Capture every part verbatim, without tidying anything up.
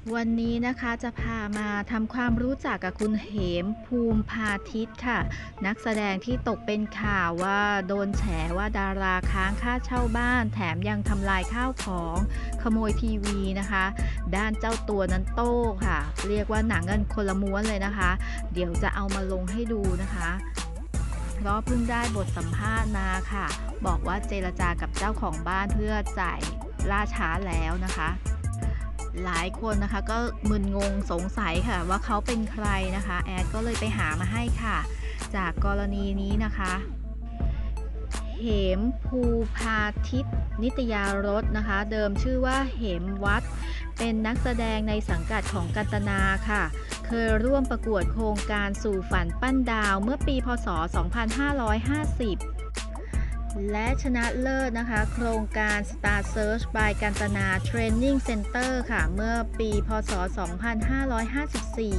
วันนี้นะคะจะพามาทำความรู้จักกับคุณเหมภูมิพาทิตย์ค่ะนักแสดงที่ตกเป็นข่าวว่าโดนแฉว่าดาราค้างค่าเช่าบ้านแถมยังทำลายข้าวของขโมยทีวีนะคะด้านเจ้าตัวนั้นโต้ค่ะเรียกว่าหนังกันคนละม้วนเลยนะคะเดี๋ยวจะเอามาลงให้ดูนะคะเพราะเพิ่งได้บทสัมภาษณ์มาค่ะบอกว่าเจรจากับเจ้าของบ้านเพื่อจ่ายล่าช้าแล้วนะคะ หลายคนนะคะก็มึนงงสงสัยค่ะว่าเขาเป็นใครนะคะแอดก็เลยไปหามาให้ค่ะจากกรณีนี้นะคะเหมภูพาทิตนิตยารสนะคะเดิมชื่อว่าเหมวัดเป็นนักแสดงในสังกัดของกันตนาค่ะเคยร่วมประกวดโครงการสู่ฝันปั้นดาวเมื่อปีพศสองพันห้าร้อยห้าสิบและชนะเลิศนะคะโครงการ Star Search by กันตนา Training Center ค่ะเมื่อปีพศสองพันห้าร้อยห้าสิบสี่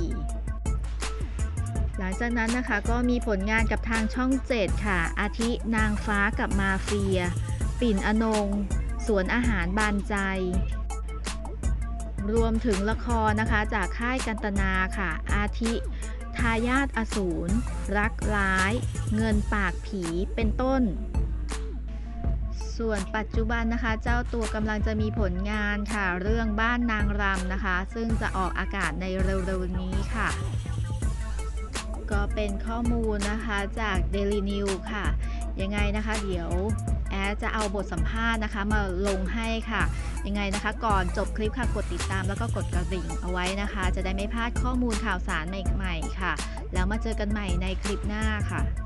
หลังจากนั้นนะคะก็มีผลงานกับทางช่องเจ็ดค่ะอาทินางฟ้ากับมาเฟียปิ่นอนงสวนอาหารบานใจรวมถึงละครนะคะจากค่ายกันตนาค่ะอาทิทายาทอสูรรักร้ายเงินปากผีเป็นต้น ส่วนปัจจุบันนะคะเจ้าตัวกำลังจะมีผลงานค่ะเรื่องบ้านนางรำนะคะซึ่งจะออกอากาศในเร็วๆนี้ค่ะก็เป็นข้อมูลนะคะจาก Daily News ค่ะยังไงนะคะเดี๋ยวแอดจะเอาบทสัมภาษณ์นะคะมาลงให้ค่ะยังไงนะคะก่อนจบคลิปค่ะกดติดตามแล้วก็กดกระดิ่งเอาไว้นะคะจะได้ไม่พลาดข้อมูลข่าวสารใหม่ๆค่ะแล้วมาเจอกันใหม่ในคลิปหน้าค่ะ